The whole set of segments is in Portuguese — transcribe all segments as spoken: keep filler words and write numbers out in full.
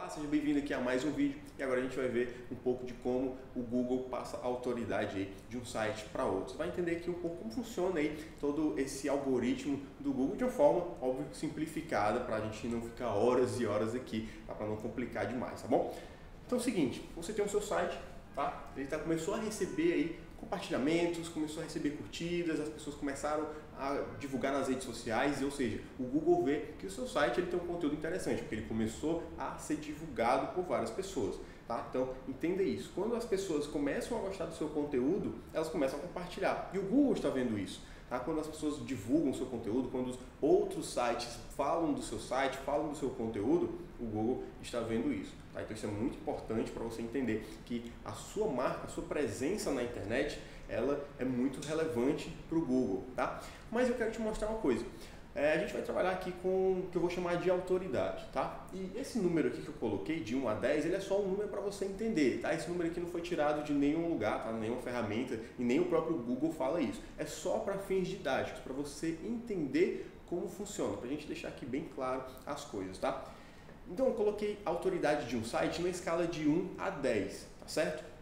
Olá, seja bem-vindo aqui a mais um vídeo e agora a gente vai ver um pouco de como o Google passa a autoridade aí de um site para outro. Você vai entender aqui um pouco como funciona aí todo esse algoritmo do Google de uma forma, óbvio, simplificada para a gente não ficar horas e horas aqui, tá? Para não complicar demais, tá bom? Então é o seguinte, você tem o seu site, tá? Ele tá, começou a receber aí compartilhamentos, começou a receber curtidas, as pessoas começaram a divulgar nas redes sociais, ou seja, o Google vê que o seu site ele tem um conteúdo interessante, porque ele começou a ser divulgado por várias pessoas, tá? Então, entenda isso. Quando as pessoas começam a gostar do seu conteúdo, elas começam a compartilhar. E o Google está vendo isso, tá? Quando as pessoas divulgam o seu conteúdo, quando os outros sites falam do seu site, falam do seu conteúdo, o Google está vendo isso, tá? Então, isso é muito importante para você entender que a sua marca, a sua presença na internet, ela é muito relevante para o Google, tá? Mas eu quero te mostrar uma coisa. É, a gente vai trabalhar aqui com o que eu vou chamar de autoridade, tá? E esse número aqui que eu coloquei, de um a dez, ele é só um número para você entender, tá? Esse número aqui não foi tirado de nenhum lugar, tá? Nenhuma ferramenta, e nem o próprio Google fala isso. É só para fins didáticos, para você entender como funciona, para a gente deixar aqui bem claro as coisas, tá? Então eu coloquei a autoridade de um site na escala de um a dez, tá certo?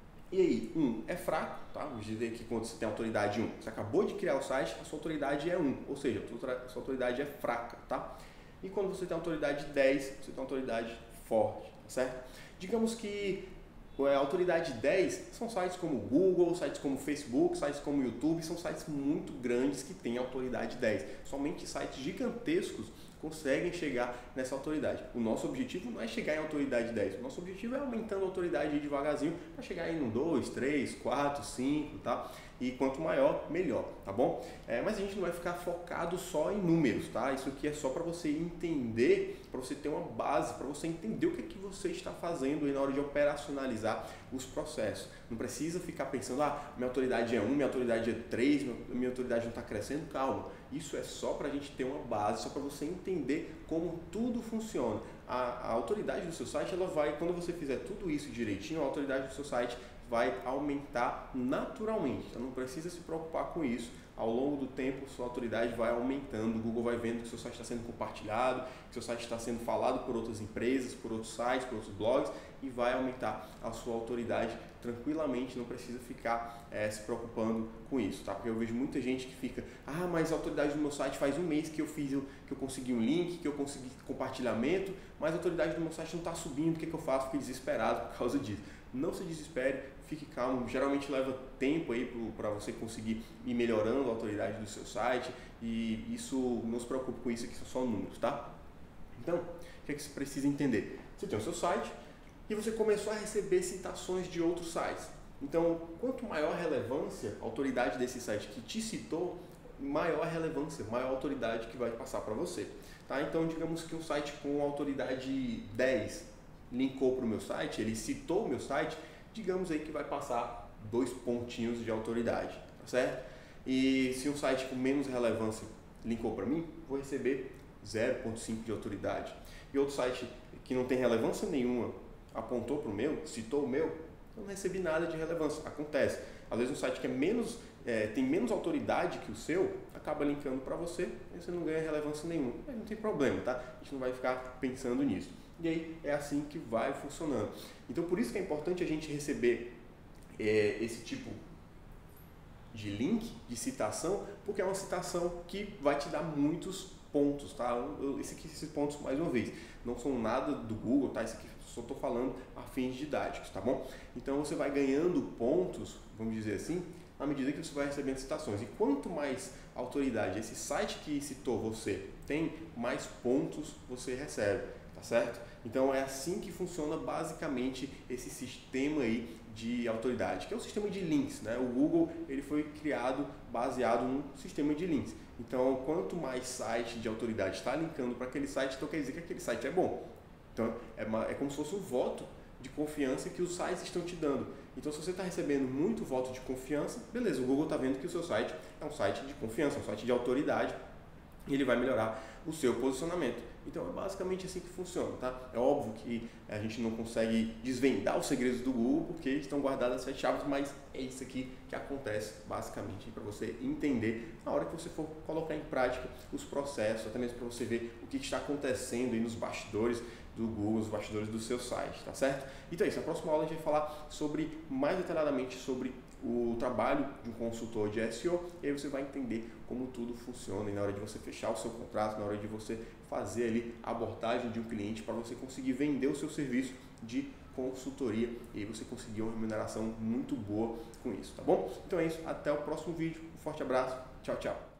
E aí, um é fraco, tá? Vamos dizer que quando você tem autoridade um, você acabou de criar o site, a sua autoridade é um, ou seja, a sua autoridade é fraca, tá? E quando você tem autoridade dez, você tem autoridade forte, tá certo? Digamos que a autoridade dez são sites como Google, sites como Facebook, sites como YouTube, são sites muito grandes que têm autoridade dez. Somente sites gigantescos conseguem chegar nessa autoridade. O nosso objetivo não é chegar em autoridade dez, o nosso objetivo é aumentando a autoridade devagarzinho para chegar em um, dois, três, quatro, cinco, tá? E quanto maior, melhor, tá bom? É, mas a gente não vai ficar focado só em números, tá? Isso aqui é só para você entender, para você ter uma base, para você entender o que é que você está fazendo aí na hora de operacionalizar os processos. Não precisa ficar pensando, ah, minha autoridade é um, minha autoridade é três, minha autoridade não está crescendo. Calma, isso é só para a gente ter uma base, só para você entender como tudo funciona. A, a autoridade do seu site, ela vai, quando você fizer tudo isso direitinho, a autoridade do seu site vai aumentar naturalmente. Então não precisa se preocupar com isso. Ao longo do tempo, sua autoridade vai aumentando. O Google vai vendo que seu site está sendo compartilhado, que seu site está sendo falado por outras empresas, por outros sites, por outros blogs, e vai aumentar a sua autoridade tranquilamente. Não precisa ficar é, se preocupando com isso, tá? Porque eu vejo muita gente que fica, ah, mas a autoridade do meu site faz um mês que eu fiz, que eu consegui um link, que eu consegui compartilhamento, mas a autoridade do meu site não está subindo. O que, que eu faço? Fiquei desesperado por causa disso. Não se desespere, fique calmo. Geralmente leva tempo aí para você conseguir ir melhorando a autoridade do seu site, e isso, não se preocupe com isso, aqui são só números, tá? Então, o que é que você precisa entender? Você tem o seu site e você começou a receber citações de outros sites. Então, quanto maior a relevância, a autoridade desse site que te citou, maior a relevância, maior a autoridade que vai passar para você, tá? Então, digamos que um site com autoridade dez linkou para o meu site, ele citou o meu site, digamos aí que vai passar dois pontinhos de autoridade, tá certo? E se um site com menos relevância linkou para mim, vou receber zero ponto cinco de autoridade. E outro site que não tem relevância nenhuma apontou para o meu, citou o meu, eu não recebi nada de relevância. Acontece. Às vezes um site que é menos, é, tem menos autoridade que o seu, acaba linkando para você e você não ganha relevância nenhuma. Mas não tem problema, tá? A gente não vai ficar pensando nisso. E aí é assim que vai funcionando. Então por isso que é importante a gente receber é, esse tipo de link, de citação, porque é uma citação que vai te dar muitos pontos, tá? Eu, esse aqui, esses pontos, mais uma vez, não são nada do Google, tá? Esse aqui só estou falando a fins didáticos, tá bom? Então você vai ganhando pontos, vamos dizer assim, à medida que você vai recebendo citações. E quanto mais autoridade esse site que citou você tem, mais pontos você recebe, tá certo? Então é assim que funciona basicamente esse sistema aí de autoridade, que é o sistema de links, né? O Google, ele foi criado baseado num sistema de links. Então, quanto mais site de autoridade está linkando para aquele site, então quer dizer que aquele site é bom. Então, é, uma, é como se fosse um voto de confiança que os sites estão te dando. Então, se você está recebendo muito voto de confiança, beleza, o Google está vendo que o seu site é um site de confiança, um site de autoridade, e ele vai melhorar o seu posicionamento. Então é basicamente assim que funciona, tá? É óbvio que a gente não consegue desvendar os segredos do Google porque estão guardadas as sete chaves, mas é isso aqui que acontece basicamente para você entender na hora que você for colocar em prática os processos, até mesmo para você ver o que está acontecendo aí nos bastidores do Google, os bastidores do seu site, tá certo? Então é isso, na próxima aula a gente vai falar sobre, mais detalhadamente sobre o trabalho de um consultor de S E O, e aí você vai entender como tudo funciona e na hora de você fechar o seu contrato, na hora de você fazer ali a abordagem de um cliente para você conseguir vender o seu serviço de consultoria e aí você conseguir uma remuneração muito boa com isso, tá bom? Então é isso, até o próximo vídeo, um forte abraço, tchau, tchau!